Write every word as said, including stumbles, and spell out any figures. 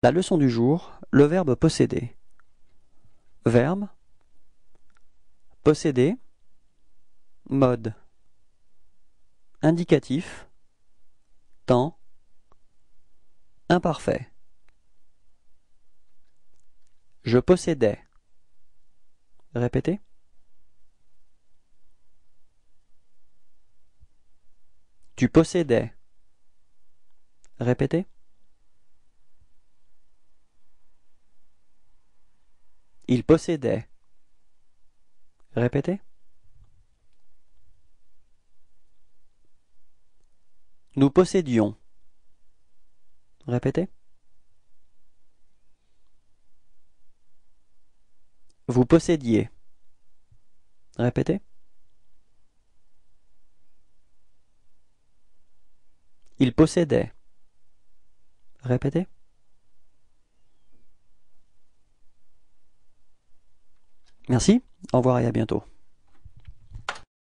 La leçon du jour, le verbe posséder. Verbe, posséder, mode, indicatif, temps, imparfait. Je possédais. Répétez. Tu possédais. Répétez. Il possédait. Répétez. Nous possédions. Répétez. Vous possédiez. Répétez. Il possédait. Répétez. Merci, au revoir et à bientôt.